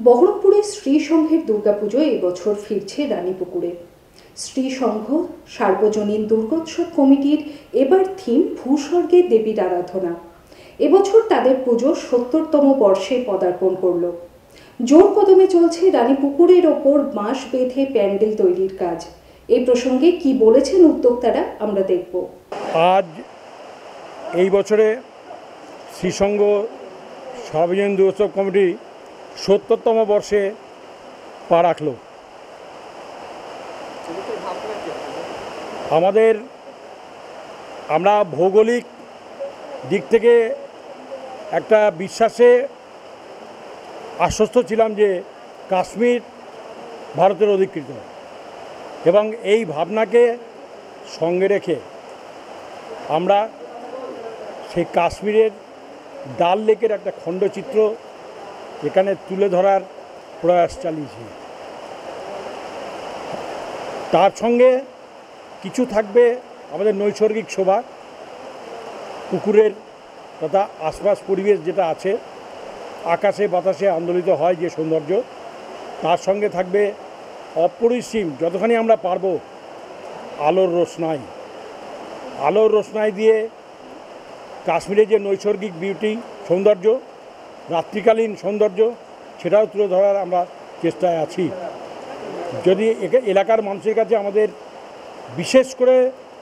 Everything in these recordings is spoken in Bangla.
বহরমপুরে স্ত্রী সংঘের দুর্গাপুজো এবছর ফিরছে রানীপুকুরে। স্ত্রী সংঘ সার্বজনীন দুর্গোৎসব কমিটির এবার থিম ভূস্বর্গে দেবীর আরাধনা। এবছর তাদের পুজো ৭০তম বর্ষে পদার্পণ করল। জোর কদমে চলছে রানীপুকুরের ওপর বাঁশ বেঁধে প্যান্ডেল তৈরির কাজ। এই প্রসঙ্গে কি বলেছেন উদ্যোক্তারা আমরা দেখব। আজ এই বছরে শ্রীসংঘ সার্বজনীন দুর্গোৎসব কমিটি ৭০তম বর্ষে পা রাখল। আমরা ভৌগোলিক দিক থেকে একটা বিশ্বাসে আশ্বস্ত ছিলাম যে কাশ্মীর ভারতের অধিকৃত, এবং এই ভাবনাকে সঙ্গে রেখে আমরা সেই কাশ্মীরের ডাল লেকের একটা খণ্ডচিত্র এখানে তুলে ধরার প্রয়াস চালিয়েছি। তার সঙ্গে কিছু থাকবে আমাদের নৈসর্গিক শোভা, পুকুরের তথা আশপাশ পরিবেশ যেটা আছে, আকাশে বাতাসে আন্দোলিত হয় যে সৌন্দর্য, তার সঙ্গে থাকবে অপরিসীম যতখানি আমরা পারব আলোর রোশনাই দিয়ে কাশ্মীরের যে নৈসর্গিক বিউটি সৌন্দর্য, রাত্রিকালীন সৌন্দর্য, সেটাও তুলে ধরার আমরা চেষ্টায় আছি। যদি এলাকার মানুষের কাছে আমাদের বিশেষ করে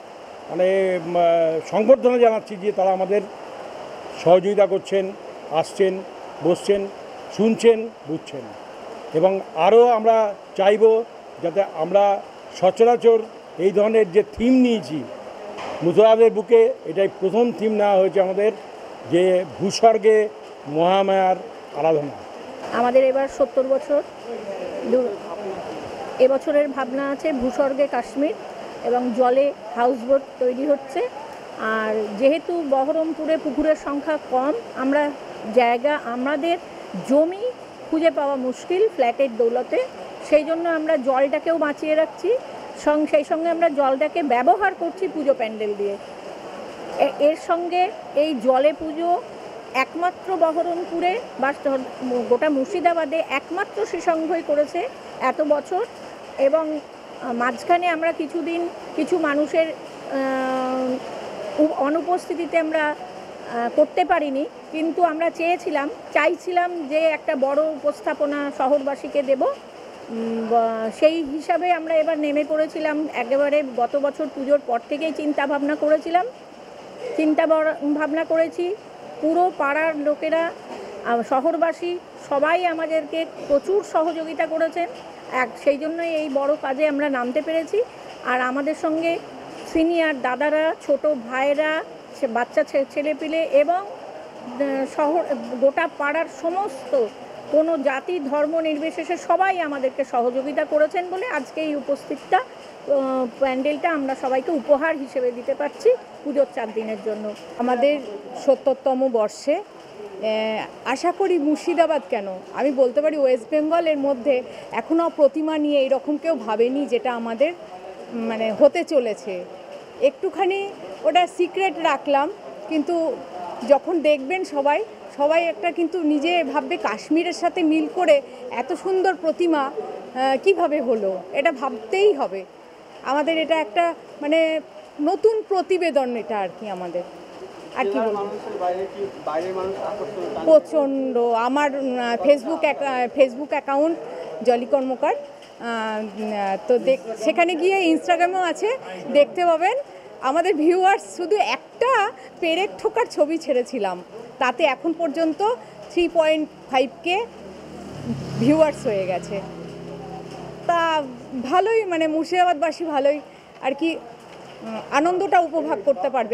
সংবর্ধনা জানাচ্ছি যে তারা আমাদের সহযোগিতা করছেন, আসছেন, বসছেন, শুনছেন, বুঝছেন, এবং আরও আমরা চাইব যাতে আমরা সচরাচর এই ধরনের যে থিম নিয়েছি, মুসলমানদের বুকে এটাই প্রথম থিম নেওয়া হয়েছে আমাদের, যে ভূস্বর্গে মহামায়ার আরাধনা। আমাদের এবার ৭০ বছর। এবছরের ভাবনা আছে ভূস্বর্গে কাশ্মীর, এবং জলে হাউসবোট তৈরি হচ্ছে। আর যেহেতু বহরমপুরে পুকুরের সংখ্যা কম, আমাদের জমি খুঁজে পাওয়া মুশকিল ফ্ল্যাটের দৌলতে, সেই জন্য আমরা জলটাকেও বাঁচিয়ে রাখছি, সেই সঙ্গে আমরা জলটাকে ব্যবহার করছি পুজো প্যান্ডেল দিয়ে। এর সঙ্গে এই জলে পুজো একমাত্র বহরমপুরে বা গোটা মুর্শিদাবাদে একমাত্র শ্রীসংঘই করেছে এত বছর, এবং মাঝখানে আমরা কিছু মানুষের অনুপস্থিতিতে আমরা করতে পারিনি, কিন্তু আমরা চাইছিলাম যে একটা বড় উপস্থাপনা শহরবাসীকে দেব। সেই হিসাবে আমরা এবার নেমে পড়েছিলাম। একেবারে গত বছর পুজোর পর থেকেই চিন্তা ভাবনা করেছি। পুরো পাড়ার লোকেরা, শহরবাসী সবাই আমাদেরকে প্রচুর সহযোগিতা করেছেন। সেই জন্যই এই বড় কাজে আমরা নামতে পেরেছি। আর আমাদের সঙ্গে সিনিয়র দাদারা, ছোট ভাইরা, বাচ্চা ছেলেপিলে এবং গোটা পাড়ার সমস্ত কোনো জাতি ধর্ম নির্বিশেষে সবাই আমাদেরকে সহযোগিতা করেছেন বলে আজকে এই প্যান্ডেলটা আমরা সবাইকে উপহার হিসেবে দিতে পারছি পুজোর 4 দিনের জন্য। আমাদের ৭০তম বর্ষে আশা করি মুর্শিদাবাদ কেন, আমি বলতে পারি ওয়েস্ট বেঙ্গলের মধ্যে এখনও প্রতিমা নিয়ে এরকম কেউ ভাবেনি, যেটা আমাদের হতে চলেছে। একটুখানি ওটা সিক্রেট রাখলাম, কিন্তু যখন দেখবেন সবাই একটা কিন্তু নিজে ভাববে কাশ্মীরের সাথে মিল করে এত সুন্দর প্রতিমা কিভাবে হলো, এটা ভাবতেই হবে আমাদের। এটা একটা নতুন প্রতিবেদন, এটা আর কি আমাদের। আর কি প্রচণ্ড। আমার ফেসবুক অ্যাকাউন্ট জলি কর্মকার, তো সেখানে গিয়ে ইনস্টাগ্রামও আছে, দেখতে পাবেন। আমাদের ভিউয়ার্স, শুধু একটা পেরেক ঠোকার ছবি ছেড়েছিলাম, তাতে এখন পর্যন্ত 3.5K ভিউয়ার্স হয়ে গেছে। তা ভালোই, মুর্শিদাবাদবাসী ভালোই আর কি আনন্দটা উপভোগ করতে পারবে।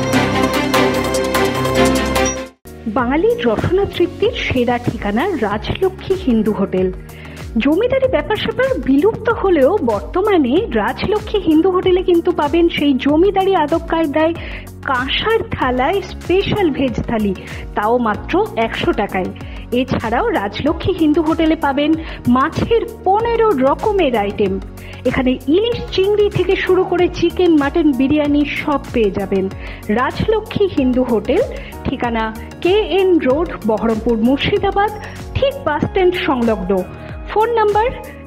বাঙালির রসনা তৃপ্তির সেরা ঠিকানা রাজলক্ষ্মী হিন্দু হোটেল। জমিদারি ব্যাপার স্যাপার বিলুপ্ত হলেও বর্তমানে রাজলক্ষ্মী হিন্দু হোটেলে কিন্তু পাবেন সেই জমিদারি আদব কায়দায় কাঁসার থালায় স্পেশাল ভেজ থালি, তাও মাত্র 100 টাকায়। এছাড়াও রাজলক্ষ্মী হিন্দু হোটেলে পাবেন মাছের 15 রকমের আইটেম। এখানে ইলিশ চিংড়ি থেকে শুরু করে চিকেন, মাটন, বিরিয়ানি সব পেয়ে যাবেন। রাজলক্ষ্মী হিন্দু হোটেল, ঠিকানা KN রোড, বহরমপুর, মুর্শিদাবাদ, ঠিক বাস স্ট্যান্ড সংলগ্ন। Phone number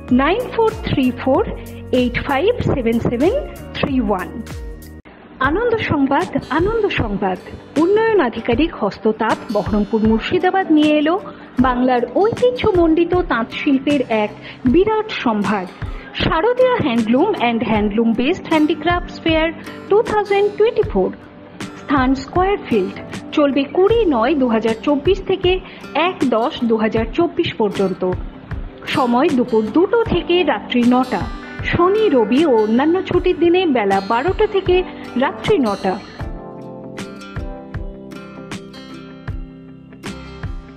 9434857731। আনন্দ সংবাদ, আনন্দ সংবাদ। উন্নয়ন আধিকারিক হস্ততাঁত বহরমপুর, মুর্শিদাবাদ নিয়ে এলো বাংলার ঐতিহ্যমণ্ডিত তাঁত শিল্পের এক বিরাট সম্ভার। শারদীয়া handloom and handloom based handicrafts fair 2024। স্থান স্কয়ার ফিল্ড। চলবে 20/9/2024 থেকে 1/10/2024 পর্যন্ত। সময় দুপুর 2টো থেকে রাত্রি 9টা। শনি, রবি ও অন্যান্য ছুটির দিনে বেলা 12টা থেকে রাত্রি 9টা।